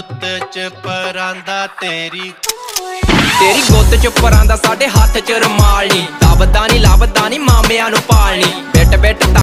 ਗੁੱਤ ਚ ਪਰਾਂਦਾ तेरी ਗੁੱਤ ਚ ਪਰਾਂਦਾ, ਸਾਡੇ ਹੱਥ ਚ ਰੁਮਾਲ ਨੀ। ਲੱਭਦਾ ਨੀ ਮਾਮਿਆਂ ਨੂੰ ਪਾਲਣੀ। Bit bit